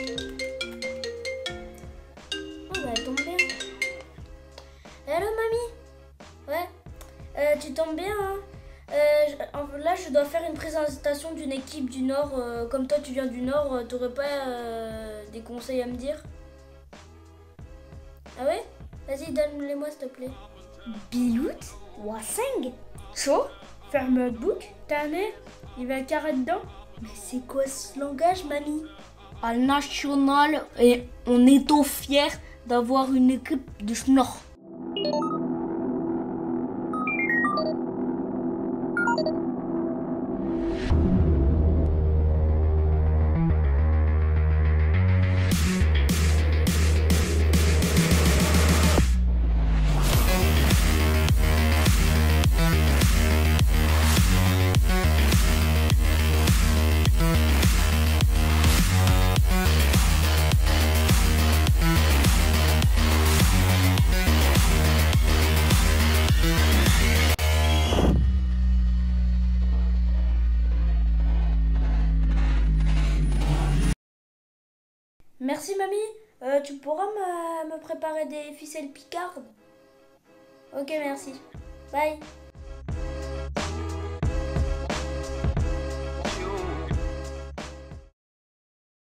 Oh bah elle tombe bien. Hello mamie. Ouais. Tu tombes bien hein. Là je dois faire une présentation d'une équipe du Nord. Comme toi tu viens du Nord, t'aurais pas des conseils à me dire? Ah ouais? Vas-y donne-les-moi s'il te plaît. Bilout, Waseng, Chaud, Ferme Book, Tane, il va un carré dedans. Mais c'est quoi ce langage mamie? Al national et on est au fier d'avoir une équipe de Schnorr. Merci mamie. Tu pourras me préparer des ficelles picardes? Ok merci. Bye.